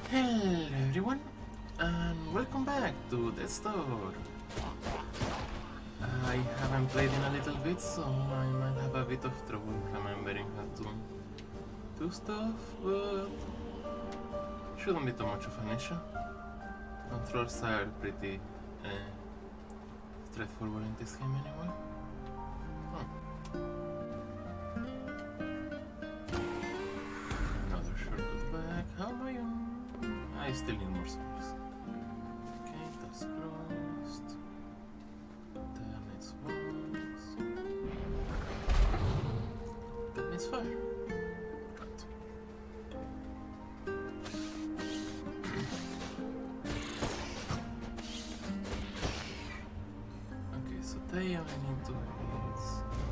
Hello everyone, and welcome back to the store. I haven't played in a little bit, so I might have a bit of trouble remembering how to do stuff, but shouldn't be too much of an issue. Controls are pretty straightforward in this game anyway. Another shortcut back. How am I on? I still need more souls. Okay, that's closed. That needs walls. That needs fire. Right. Okay, so they only need to hit.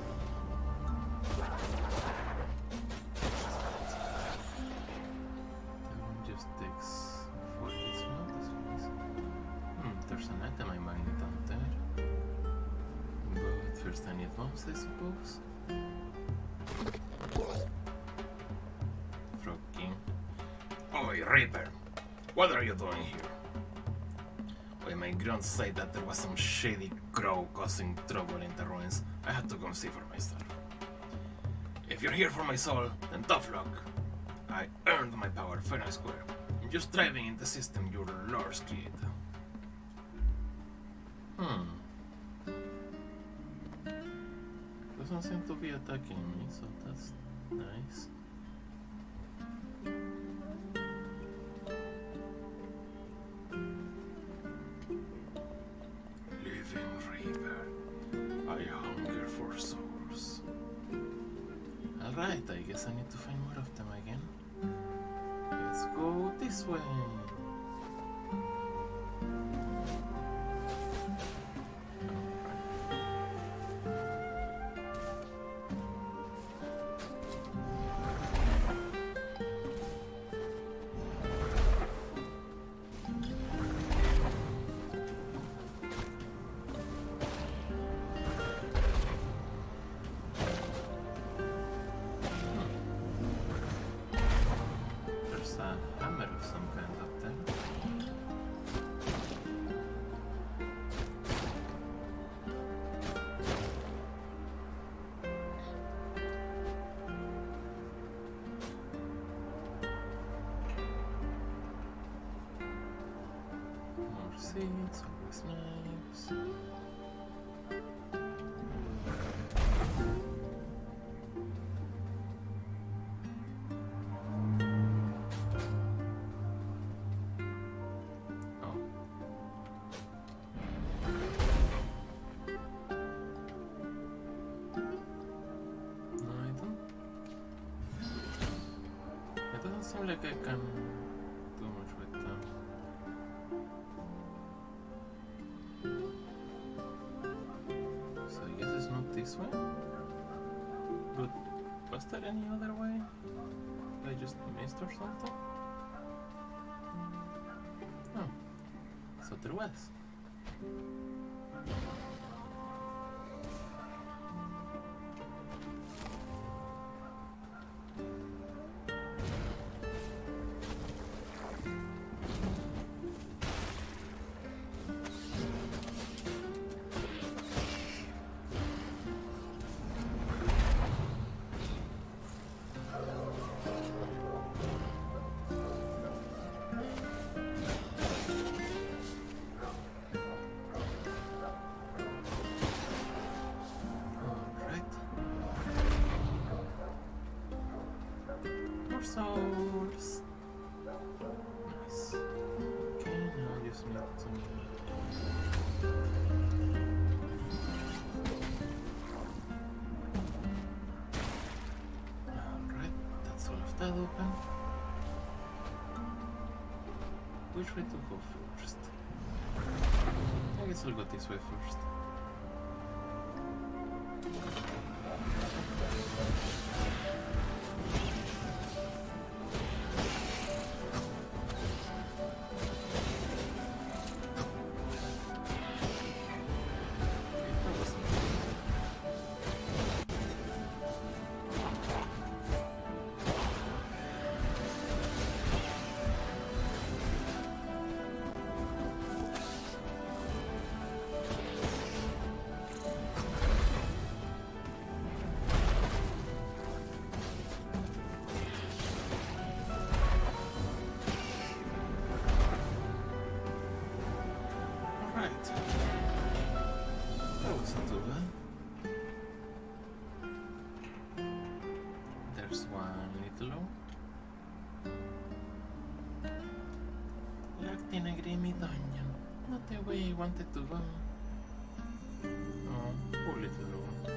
That one just takes 4 hits. No, that's nice. There's an item I might need down there. But first I need bombs, I suppose. Frog King. Oi, Reaper! What are you doing here? When my grunts say that there was some shady crow causing trouble in the ruins, I had to come see for myself. If you're here for my soul, then tough luck. I earned my power fair and square. I'm just driving in the system your lords create. Doesn't seem to be attacking me, so that's nice. Living Reaper, I hunger for souls. Alright, I guess I need to find more of them again. Let's go this way. It's always nice. Oh. No, I don't. It doesn't seem like I can do much with them. This way? But was there any other way? I just missed or something? Oh, so there was. Souls. Nice. Okay, now I just need to. Alright, that's all of that open. Which way to go first? I guess I'll go this way first. dungeon. Not the way I wanted to go. Oh, poor little girl.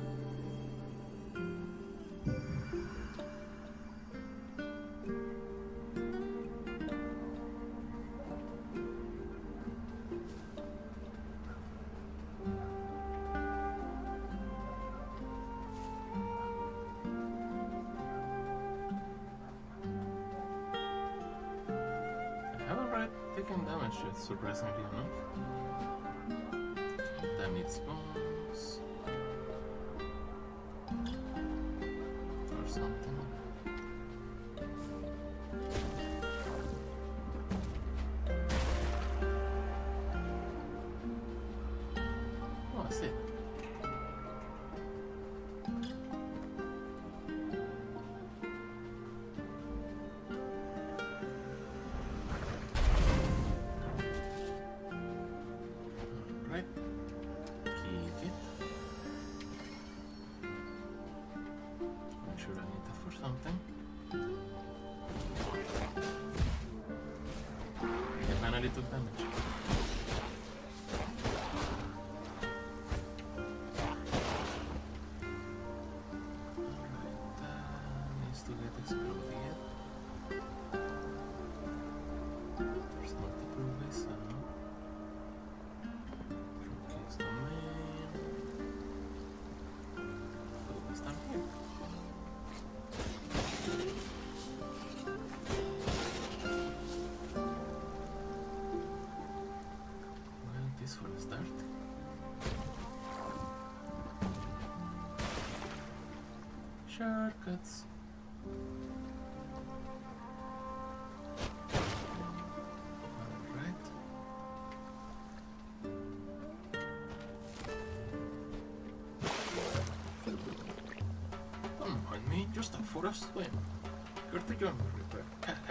Taking damage is surprisingly enough. That needs bones or something. Oh, I see. Something. It finally took damage. Alright, needs to get exploded. There's multiple ways out. Showcase domain. What's down here? For a start. Shortcuts. Alright. Don't mind me, just a forest swim. Curtagon repair.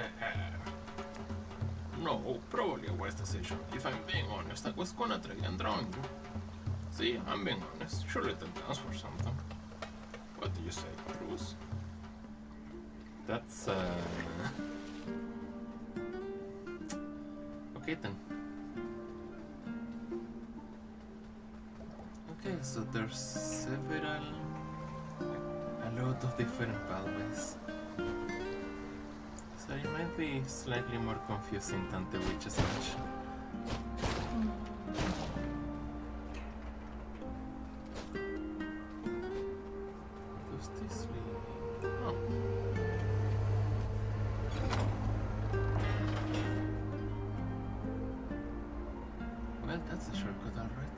No, probably a waste decision. If I'm being honest, I was gonna try and drown you. See, I'm being honest. Surely that counts for something. What do you say, Bruce? That's, Okay then. Okay, so there's several... a lot of different pathways. So it might be slightly more confusing than the witch's match. Does this lead? Oh. Well, that's a shortcut, alright.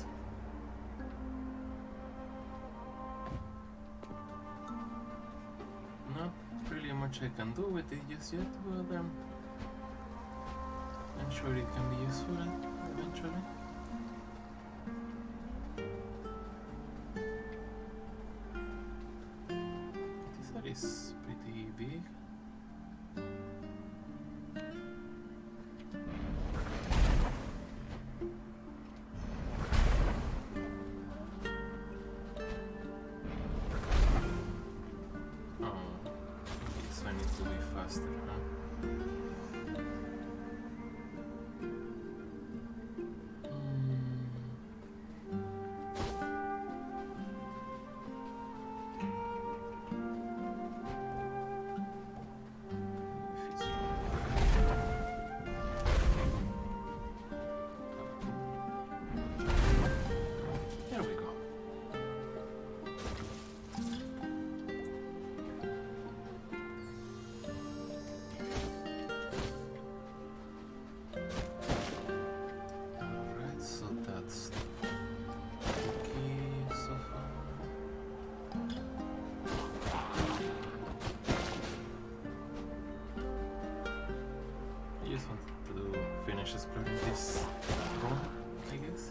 Not really much I can do with it just yet, but I'm sure it can be useful eventually. This area is pretty big. Exploring this room, I guess.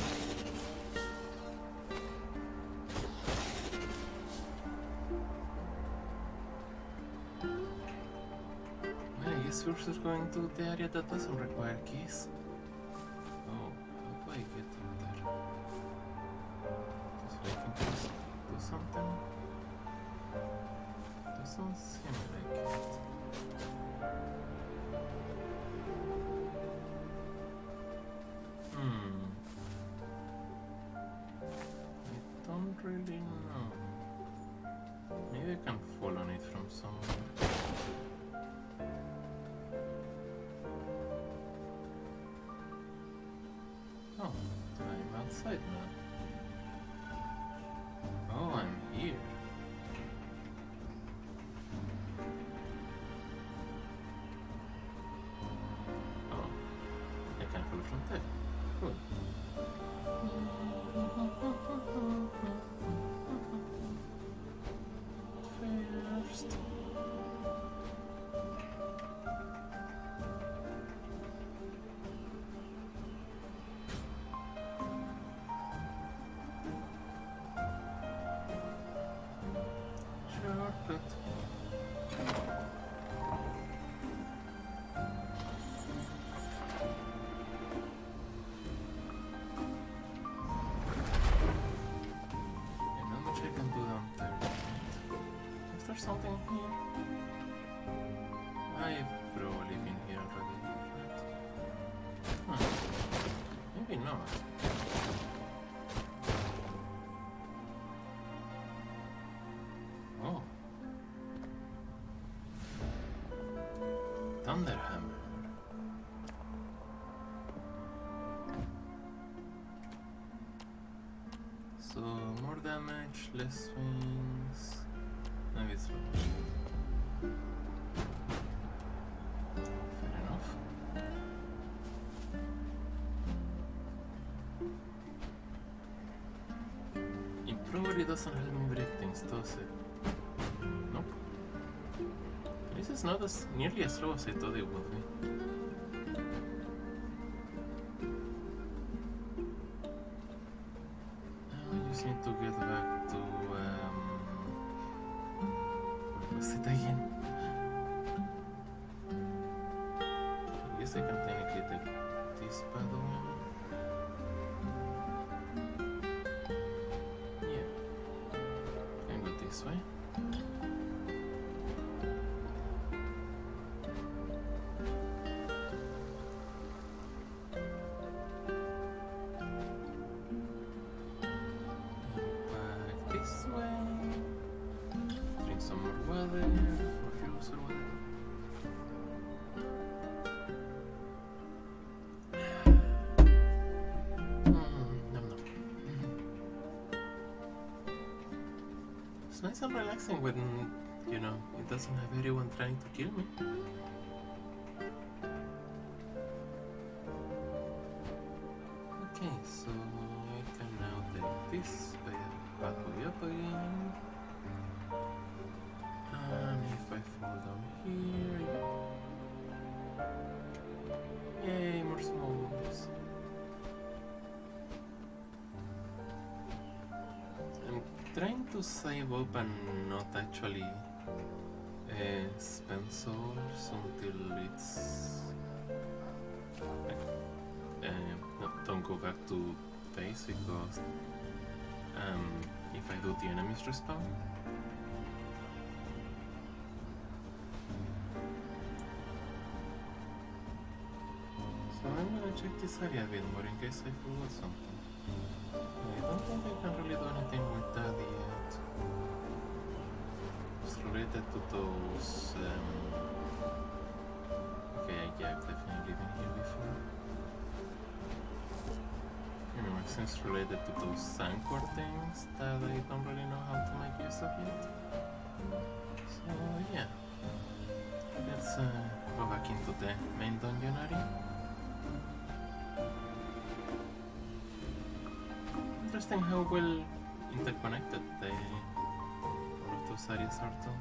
Well, I guess we're just going to the area that doesn't require keys. Oh, how do I get up there? Just waiting to do something? Doesn't seem like it. Oh, I'm outside now. Oh, I'm here. Oh, I can fall from there. Cool. First. Shortcut. And not much I can do down there. Is there something here? I've probably been here already, right? Maybe not. Oh. Thunderhammer. So, more damage, less swings. Maybe it's rubbish. Fair enough. It probably doesn't help me break things, does it? Nope. This is not as nearly as slow as I thought it would be. Now I just need to get back to where was it again? I guess I can technically take this path away. Yeah. Can go this way. Back this way. Drink some more water or juice or whatever. Nom nom. It's nice and relaxing when, you know, it doesn't have anyone trying to kill me. Okay, so I can now take this pathway up again. And if I fall down here, yay, more smokes. I'm trying to save up and not actually spend souls until it's no, don't go back to base because if I do, the enemies respawn. So I'm gonna check this area a bit more in case I forgot something. I don't think I can really do anything with that yet. It's related to those. Okay, yeah, I've definitely been here before. Anyway, since related to those Sancor things that I don't really know how to make use of yet. So yeah, let's go back into the main dungeon area. Interesting how well interconnected all of those areas are too.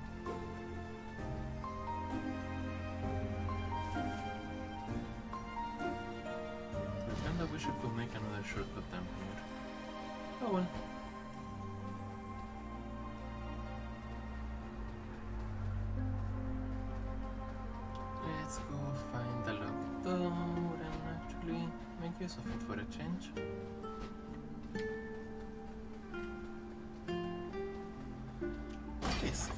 I kinda wish I could make another shortcut down here. Oh well. Let's go find the locked door and actually make use of it for a change. Please.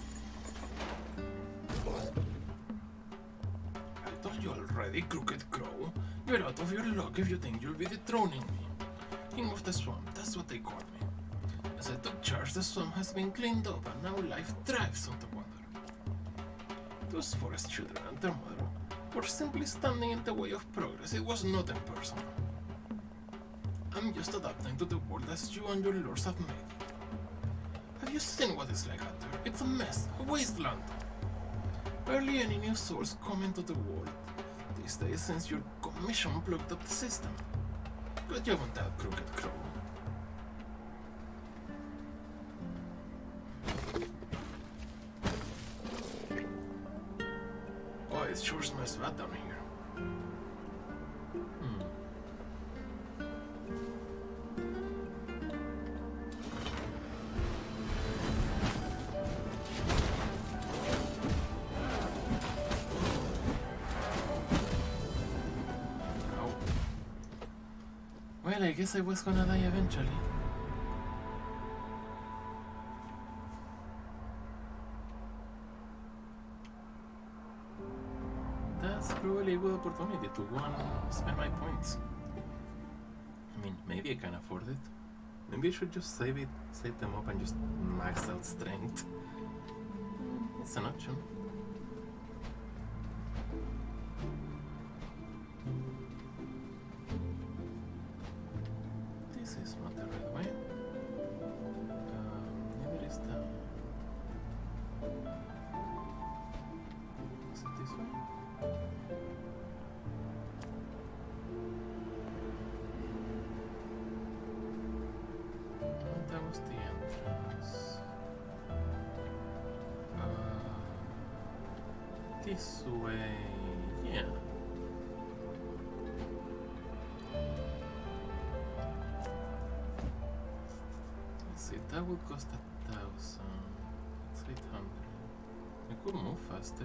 I told you already, Crooked Crow. You're out of your luck if you think you'll be dethroning me. King of the Swamp, that's what they call me. As I took charge, the swamp has been cleaned up and now life thrives on the water. Those forest children and their mother were simply standing in the way of progress. It was nothing personal. I'm just adapting to the world as you and your lords have made it. Have you seen what it's like out there? It's a mess, a wasteland. Barely any new souls come into the world these days since your commission plugged up the system. Good job on that, Crooked Crow. Oh, it sure smells bad down here. Well, I guess I was gonna die eventually. That's probably a good opportunity to go and spend my points. I mean, maybe I can afford it. Maybe I should just save them up and just max out strength. It's an option. This is not the right way. Neither is the... Is it this way? That was the entrance. This way, yeah. Let's see, that would cost 1,000. It's 800. I could move faster.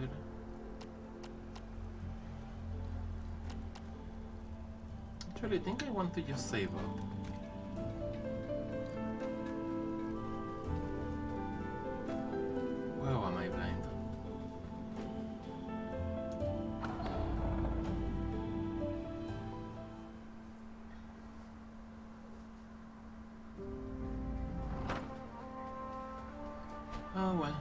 Actually, I think I want to just save up. Wow, am I blind? Oh well.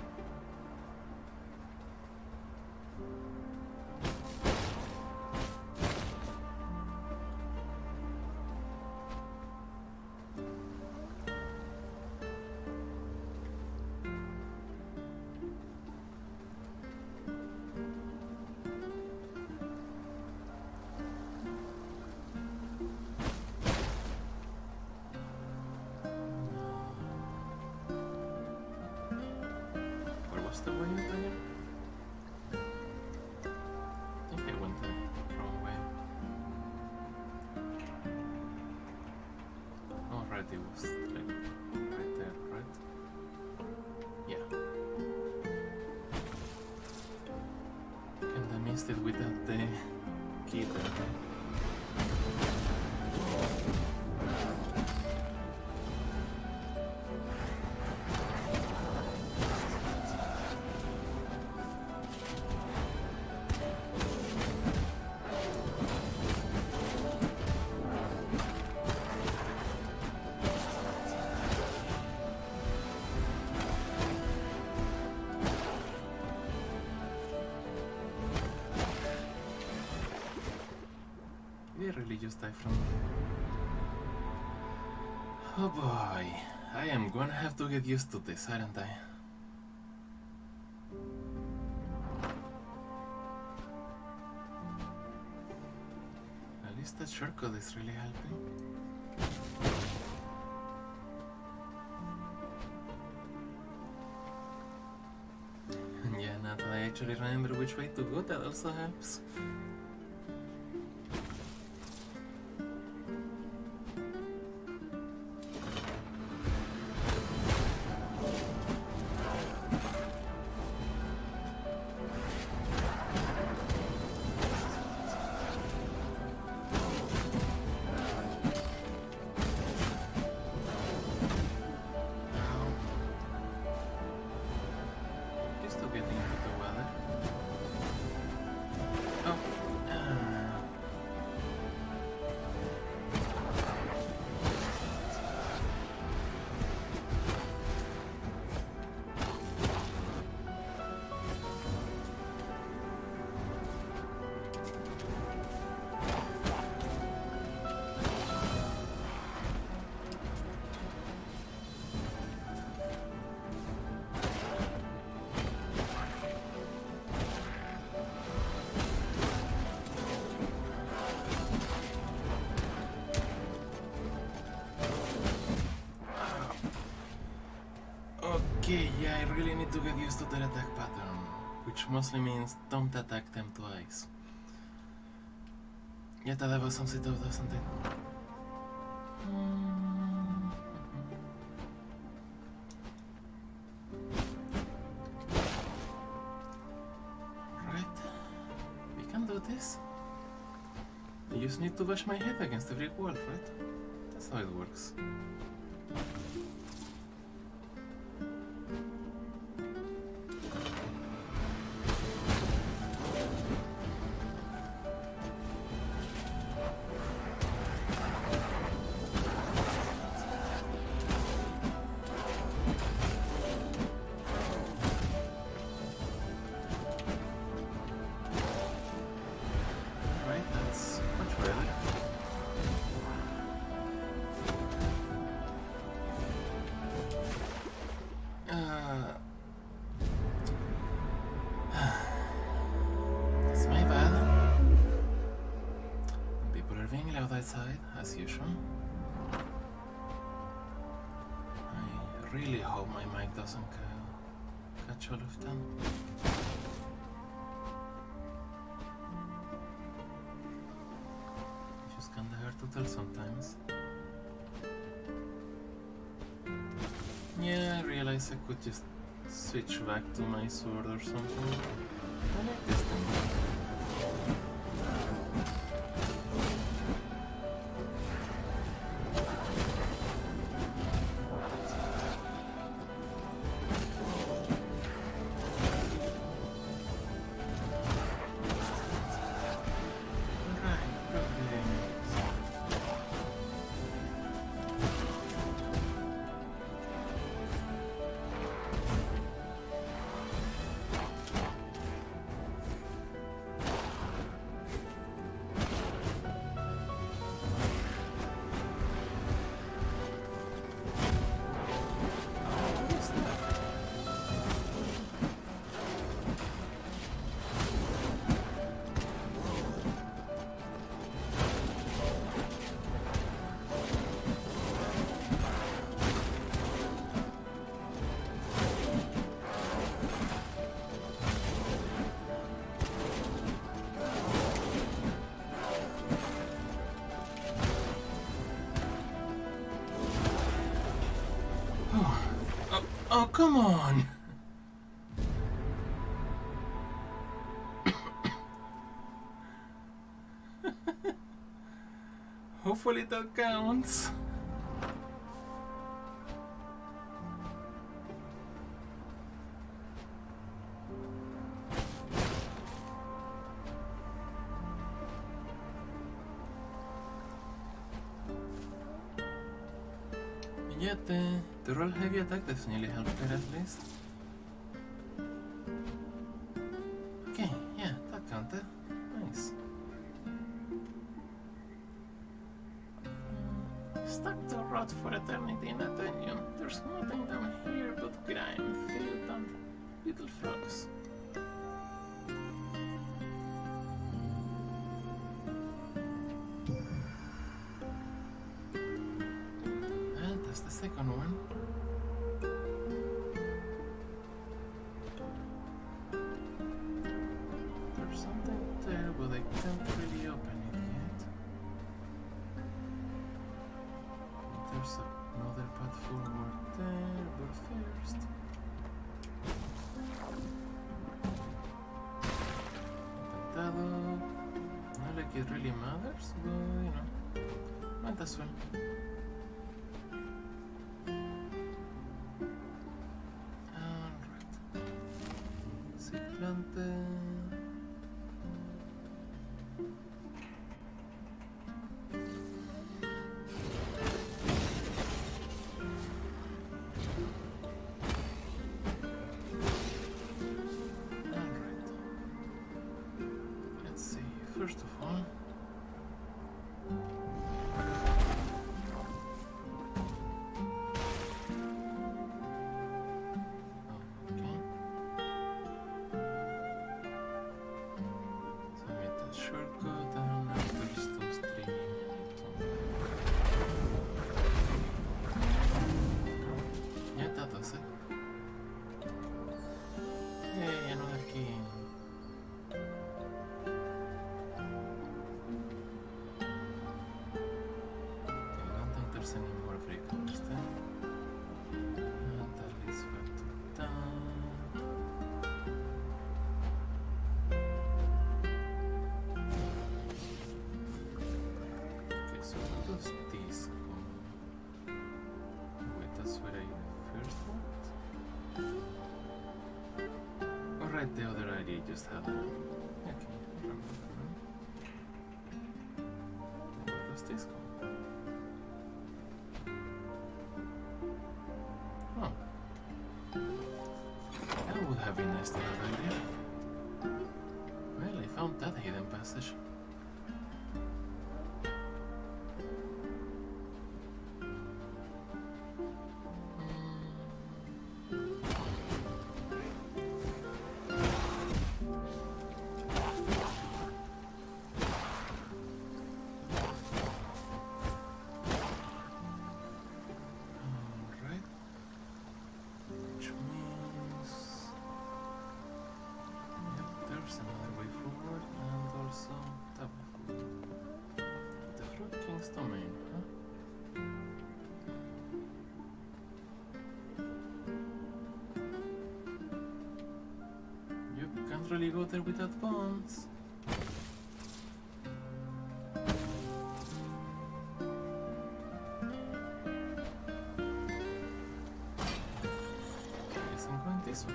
The way again? I think I went the wrong way. Oh, right, it was like right there, right? Yeah. Kinda missed it without the key there. Really just die from... Oh boy, I am gonna have to get used to this, aren't I? At least that shortcut is really helping. And yeah, now that I actually remember which way to go, that also helps. Still getting into the weather. Oh. really need to get used to their attack pattern, which mostly means don't attack them twice. Yeah, that was some sort of something. Right, we can do this. I just need to bash my head against every wall, right? That's how it works. Outside, as usual. I really hope my mic doesn't catch all of them. It's just kinda hard to tell sometimes. Yeah, I realized I could just switch back to my sword or something. I like this thing. Oh, come on! Hopefully that counts. Yet the roll heavy attack definitely helped her at least. Okay, yeah, that counted. Nice. Stuck to rot for eternity in a dungeon. There's nothing down here but grime, filth, and little frogs. Well, that's the second one. There's something there, but I can't really open it yet. There's another path forward there, but first... Open that up. Not like it really matters, but you know, might as well. Alright. Seed planted. First of all, okay, so I made that shortcut and now there's those three. Yeah, that does it. Alright, the other idea just had a... Okay, remember. Where does this go? Oh. That would have been nice to have idea. Well, I found that hidden passage. Can't really go there without bombs. Guess I'm going this way.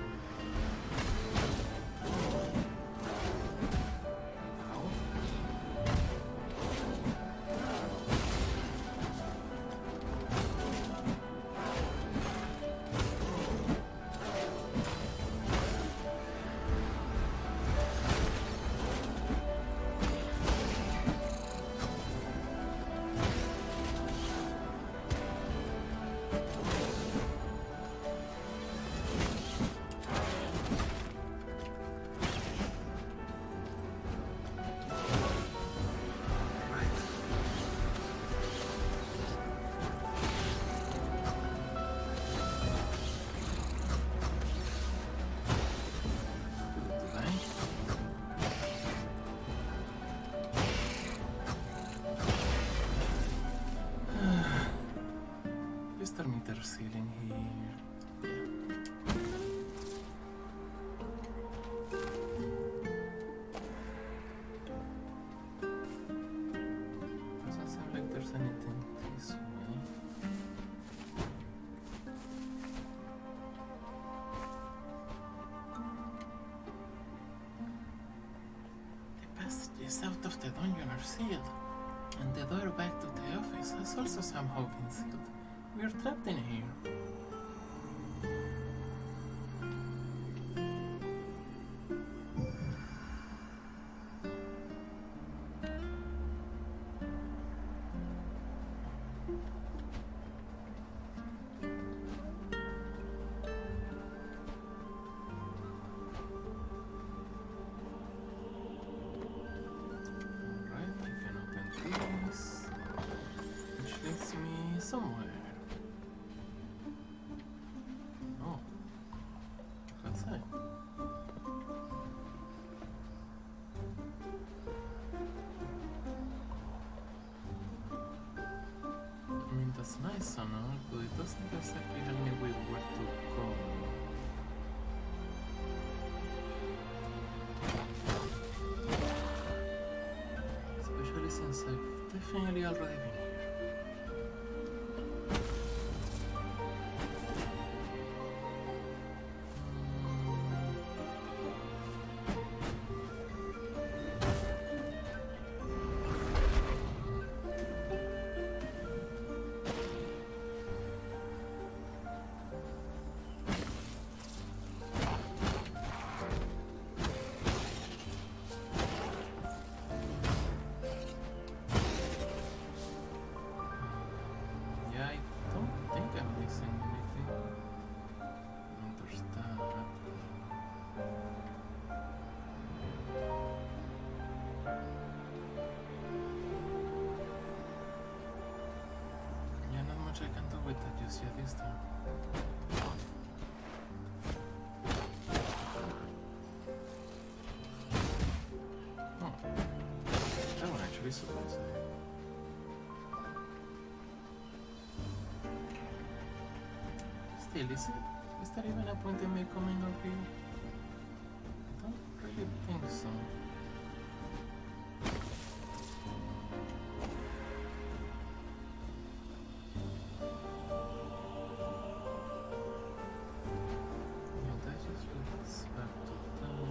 Meter ceiling here. Doesn't seem like there's anything this way. The passages out of the dungeon are sealed, and the door back to the office has also somehow been sealed. We're trapped in here. Alright, I can open this, which leads me somewhere. That's nice and all, but it doesn't exactly help me with where to go. Especially since I've definitely already been here. I can do with that just yet this time. Oh, that one actually surprised me. Still, is there even a point in me coming up here? I don't really think so. Yeah, that just leads back to that.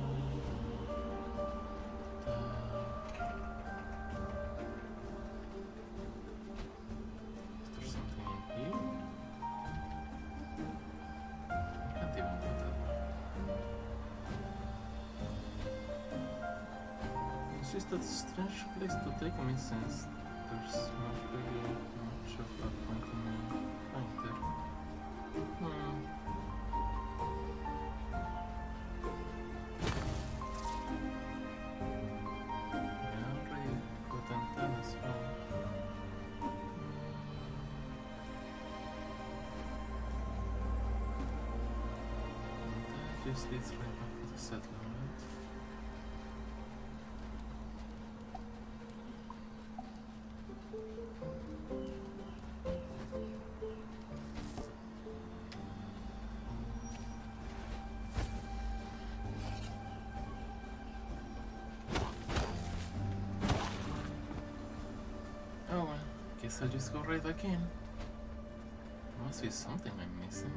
is that strange place to take me since there's not really much of a point in me going there. Yeah, already got antennas from. That just leads right back to the settlement. Oh well, guess I'll just go right back in. There must be something I'm missing.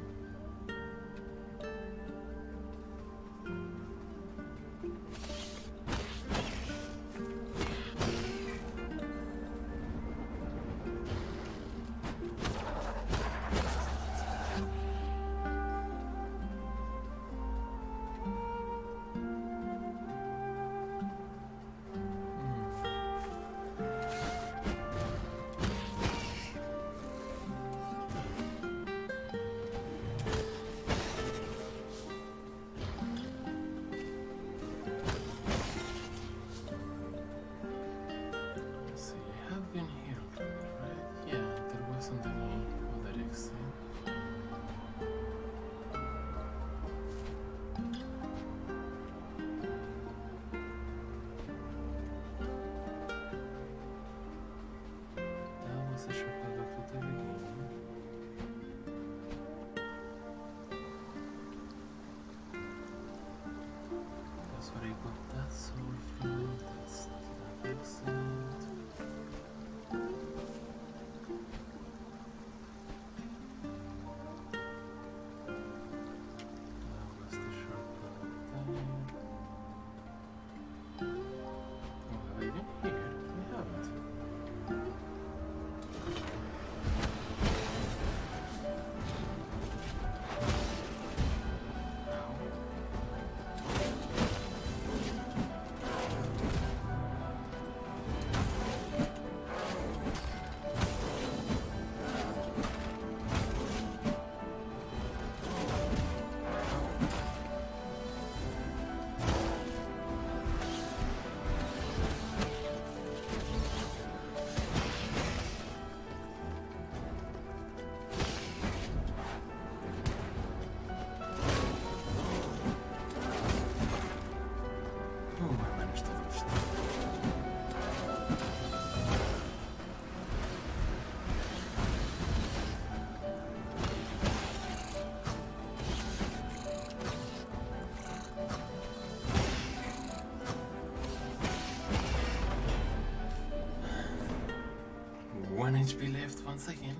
One HP left once again.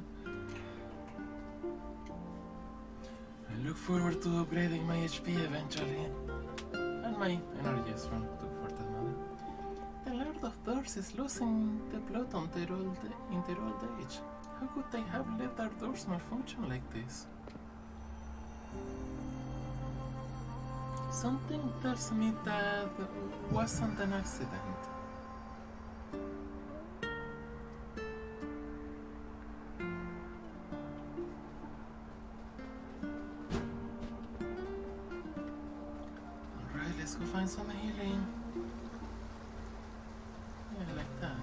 I look forward to upgrading my HP eventually. And my energy as well, for that matter. The Lord of Doors is losing the plot on their old age. How could they have let our doors malfunction like this? Something tells me that wasn't an accident. Alright, let's go find some healing. Yeah, like that.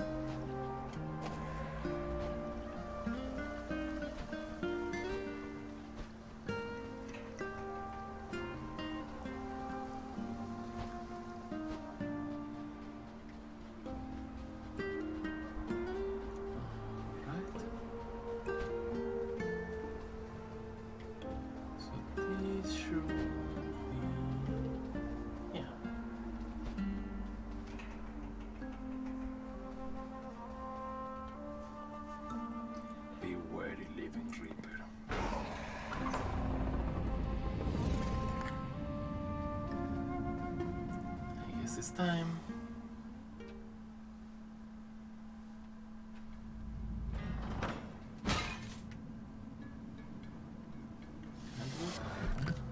This time.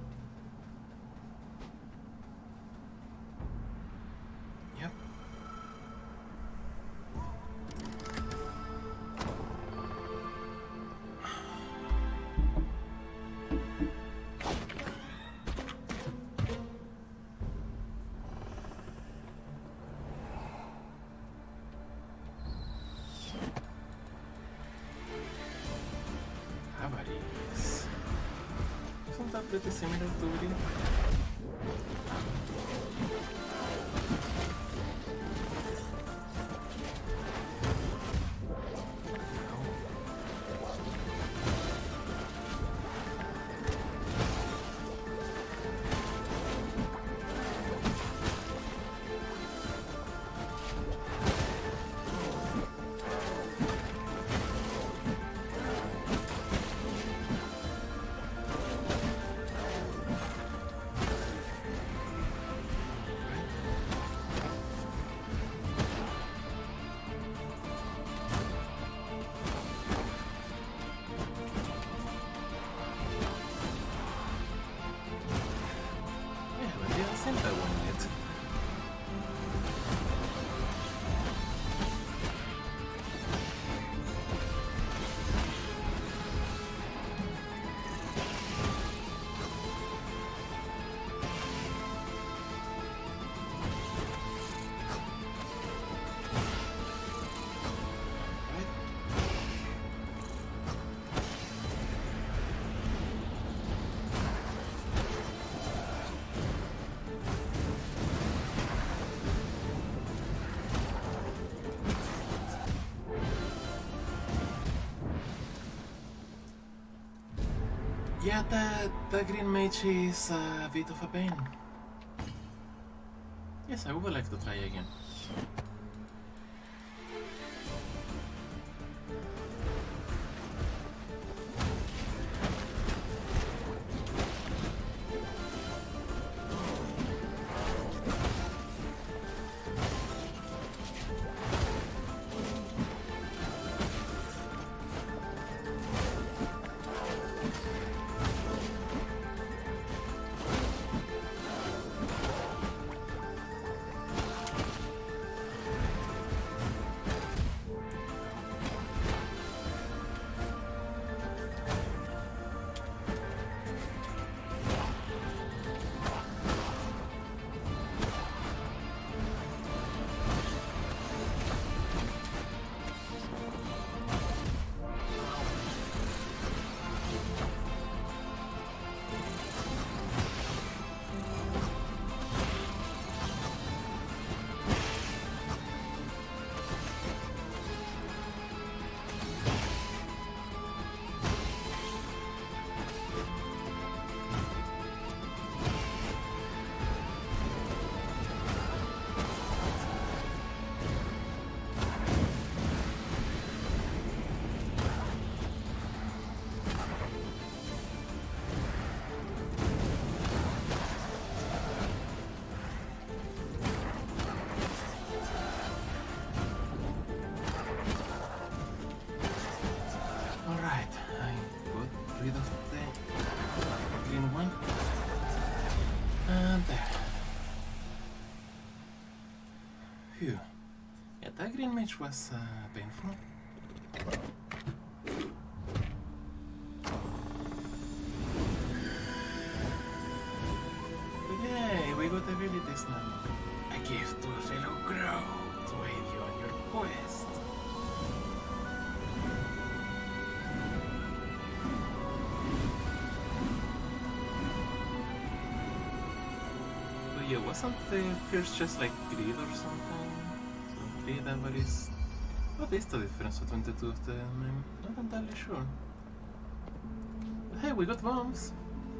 Yep. pretty similar to it. Yeah, the green mage is a bit of a pain. Yes, I would like to try again. Phew. Yeah, that green mage was painful. But yay, we got abilities now. A gift to a fellow crow to aid you on your quest. But yeah, wasn't the first just like greed or something? So greed and what is the difference between the two of them? I'm not entirely sure. But hey, we got bombs.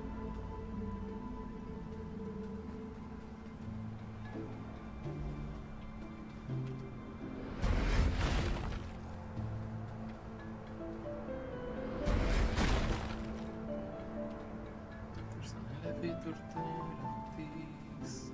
There's an elevator there and this.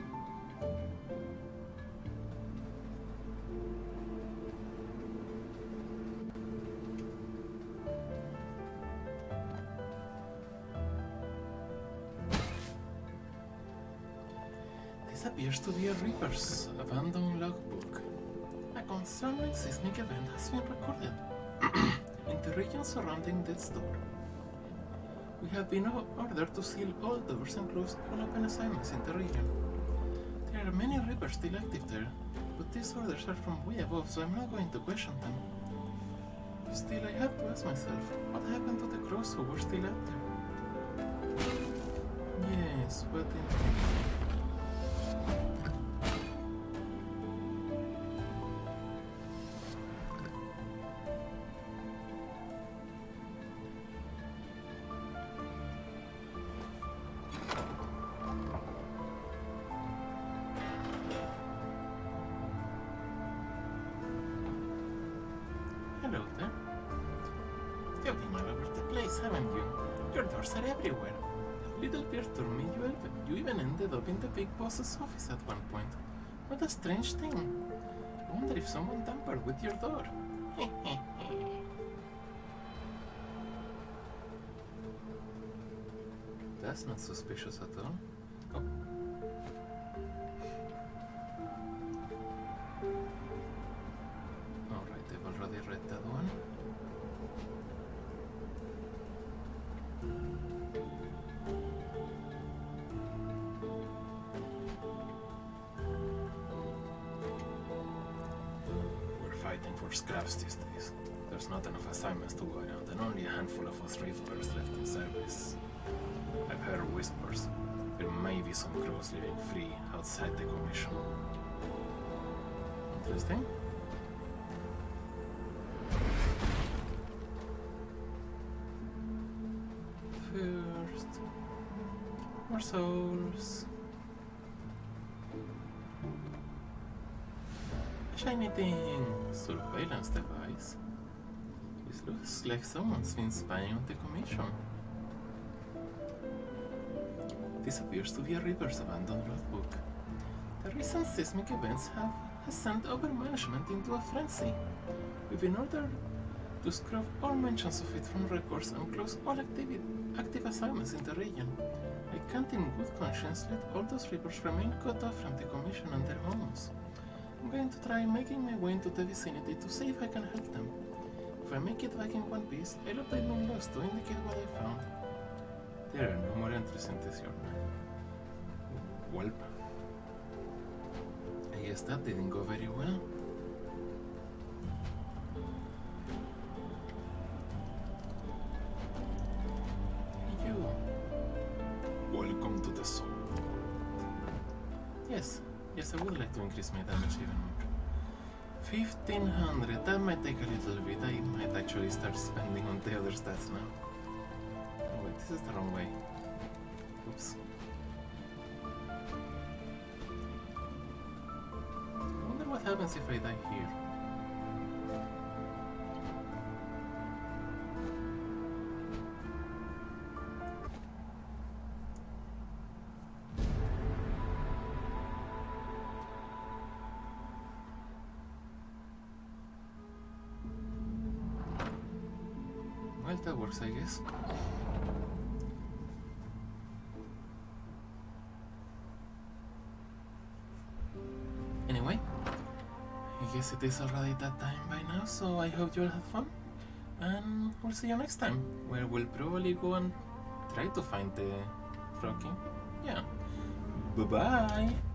This appears to be a Reaper's abandoned logbook. A concerning seismic event has been recorded in the region surrounding death's door. We have been ordered to seal all doors and close all open assignments in the region. There are many Reapers still active there, but these orders are from way above, so I'm not going to question them. Still, I have to ask myself, what happened to the crows who were still out there? sweating. Hello there. You've been all over the place, haven't you? Your doors are everywhere. Little Bear told me you even ended up in the big boss's office at one point. What a strange thing. I wonder if someone tampered with your door. That's not suspicious at all. Oh. Alright, I've already read that one. We're fighting for scraps these days. There's not enough assignments to go around, and only a handful of us reefers left in service. I've heard whispers. There may be some crows living free outside the commission. Interesting. First, more souls. A shiny thing. Surveillance device. This looks like someone's been spying on the commission. This appears to be a Reaper's abandoned roadbook. The recent seismic events has sent upper management into a frenzy. We've been ordered to scrub all mentions of it from records and close all active assignments in the region. I can't in good conscience let all those Reapers remain cut off from the commission and their homes. I'm going to try making my way into the vicinity to see if I can help them. If I make it back in one piece, I'll update my logs to indicate what I found. There are no more entries in this journal. Welp. I guess that didn't go very well. Hey, you. Welcome to the soul. Yes, I would like to increase my damage even more. 1500, that might take a little bit. I might actually start spending on the other stats now. Oh, wait, this is the wrong way. Oops. I wonder what happens if I die here. Well, that works, I guess. Anyway, I guess it is already that time by now, so I hope you'll have fun. And we'll see you next time, where we'll probably go and try to find the frog king. Yeah. Bye-bye!